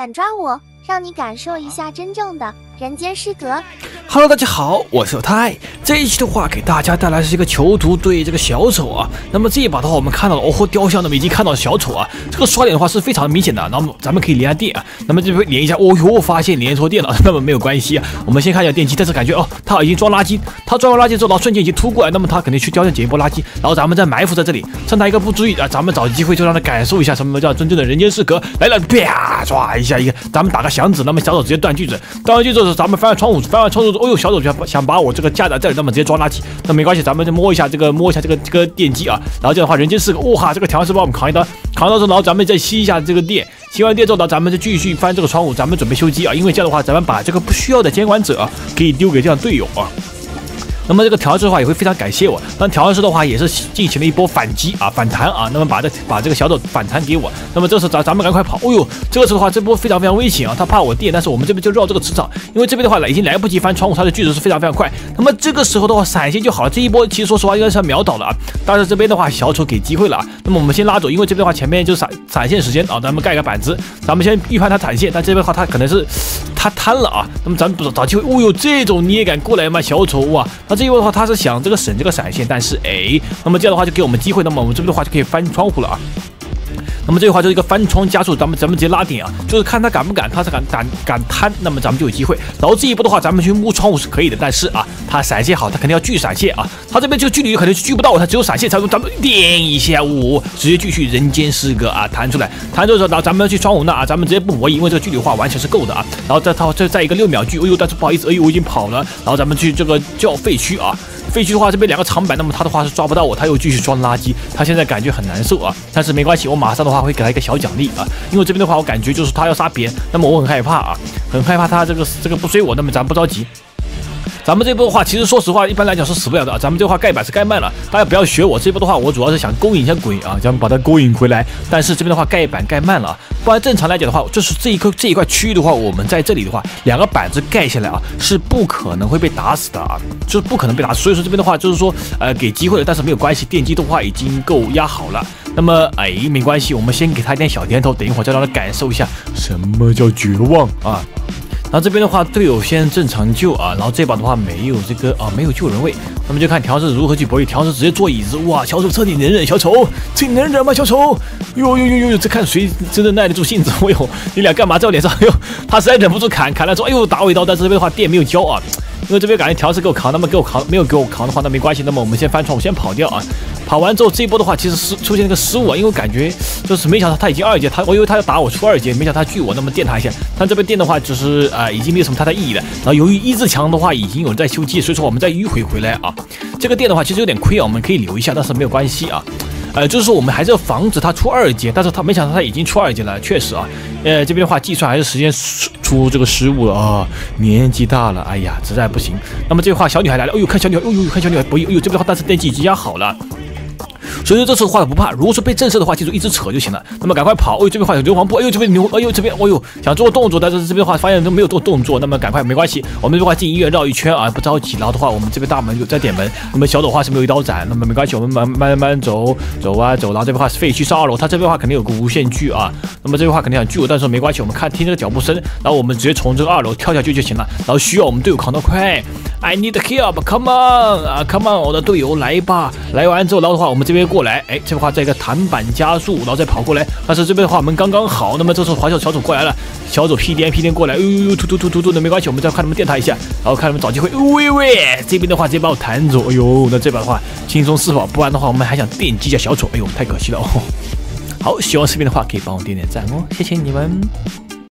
敢抓我，让你感受一下真正的人间失格。 Hello， 大家好，我是泰。这一期的话，给大家带来是一个囚徒对这个小丑啊。那么这一把的话，我们看到了哦雕像，那么已经看到了小丑啊。这个刷脸的话是非常明显的。那么咱们可以连下电啊。那么这边连一下，哦哟，发现连错电了。那么没有关系啊。我们先看一下电机，但是感觉哦，他已经装垃圾。他装完垃圾之后，然后瞬间已经突过来，那么他肯定去雕像捡一波垃圾，然后咱们再埋伏在这里，趁他一个不注意啊，咱们找机会就让他感受一下什么叫真正的人间失格。来了，啪，抓一下一个，咱们打个响指，那么小丑直接断句子。断完句子之后，咱们翻完窗户之后，哦呦，小丑想把我这个架在这里，那么直接装垃圾。那没关系，咱们就摸一下这个电机啊，然后这样的话，人间失格，哇，这个调试把我们扛一刀，扛到之后，然后咱们再吸一下这个电，吸完电之后呢，咱们就继续翻这个窗户，咱们准备修机啊，因为这样的话，咱们把这个不需要的监管者可以丢给这样队友啊。那么这个调制的话也会非常感谢我，那调制的话也是进行了一波反击啊，反弹啊，那么把这个小丑反弹给我，那么这时候咱们赶快跑，哦呦，这个时候的话这波非常非常危险啊，他怕我电，但是我们这边就绕这个磁场，因为这边的话已经来不及翻窗户，他的锯子是非常非常快，那么这个时候的话闪现就好了，这一波其实说实话应该是要秒倒了啊，但是这边的话小丑给机会了啊，那么我们先拉走，因为这边的话前面就是闪现时间啊，咱们盖个板子，咱们先预判他闪现，但这边的话他可能是他贪了啊，那么咱们找机会，哦呦，这种你也敢过来吗，小丑哇，那这一波的话他是想这个省这个闪现，但是那么这样的话就给我们机会，那么我们这边的话就可以翻窗户了啊。那么这句话就是一个翻窗加速，咱们直接拉点啊，就是看他敢不敢，他是敢贪，那么咱们就有机会。然后这一波的话，咱们去摸窗户是可以的，但是啊，他闪现好，他肯定要锯闪现啊，他这边这个距离可能锯不到我，他只有闪现才能，咱们点一下，直接继续人间失格啊，弹出来，弹出来之后，然后咱们去窗户那啊，咱们直接不博弈，因为这个距离的话完全是够的啊。然后再一个6秒锯，哎呦，但是不好意思，哎呦，我已经跑了，然后咱们去这个叫废墟啊。废墟的话，这边2个长板，那么他的话是抓不到我，他又继续装垃圾，他现在感觉很难受啊。但是没关系，我马上的话会给他一个小奖励啊，因为这边的话我感觉就是他要杀别人，那么我很害怕啊，很害怕他这个不追我，那么咱不着急。咱们这波的话，其实说实话，一般来讲是死不了的啊。咱们这话盖板是盖慢了，大家不要学我。这波的话，我主要是想勾引一下鬼啊，咱们把它勾引回来。但是这边的话，盖板盖慢了啊，不然正常来讲的话，就是这一块区域的话，我们在这里的话，2个板子盖下来啊，是不可能会被打死的啊，就是不可能被打死。所以说这边的话，就是说给机会了，但是没有关系，电机的话已经够压好了。那么没关系，我们先给他一点小甜头，等一会儿再让他感受一下什么叫绝望啊。然后这边的话，队友先正常救啊，然后这把的话没有这个没有救人位，那么就看调试如何去博弈。调试直接坐椅子，哇，小丑彻底能忍，小丑这你能忍吗？小丑，哟，这看谁真的耐得住性子。哎呦，你俩干嘛在我脸上？哎呦，他实在忍不住砍了之后，哎呦打我一刀，但是这边的话电没有交啊。因为这边感觉调试给我扛，那么没有给我扛的话，那没关系。那么我们先翻窗，我先跑掉啊。跑完之后这一波的话，其实是出现了一个失误啊，因为我感觉就是没想到他已经2阶，我以为他要打我出2阶，没想到他锯我，那么电他一下。但这边电的话，就是已经没有什么太大意义了。然后由于1字墙的话已经有人在修机，所以说我们再迂回来啊。这个电的话其实有点亏啊，我们可以留一下，但是没有关系啊。就是说我们还是要防止他出2阶，但是他没想到他已经出2阶了，确实啊。这边的话计算还是时间出这个失误了啊，年纪大了，哎呀，实在不行。那么这话小女孩来了，哎呦看小女孩，看小女孩博弈，哎呦这边的话但是电机已经压好了。所以说这次的话不怕，如果说被震慑的话，记住一直扯就行了。那么赶快跑，哎呦这边话有硫磺布，哎呦这边这边，哎呦想做动作，但是这边的话发现都没有做动作，那么赶快没关系，我们这边的话进医院绕一圈啊，不着急。然后的话，我们这边大门有在点门，那么小丑话是没有一刀斩，那么没关系，我们慢走啊走，然后这边的话是废墟上2楼，他这边的话肯定有个无限锯啊，那么这边的话肯定想锯我，但是没关系，我们听这个脚步声，然后我们直接从这个2楼跳下去就行了，然后需要我们队友扛得快。I need help，come on 啊 ，come on， 我的队友来吧！来完之后，然后的话，我们这边过来，这边的话再一个弹板加速，然后再跑过来。但是这边的话我们刚刚好，那么这时候小丑过来了，小丑屁颠过来，突，那没关系，我们再看他们电他一下，然后看他们找机会，这边的话直接把我弹走，哎呦，那这把的话轻松4跑，不然的话我们还想电击一下小丑，哎呦，太可惜了哦。好，喜欢视频的话可以帮我点赞哦，谢谢你们。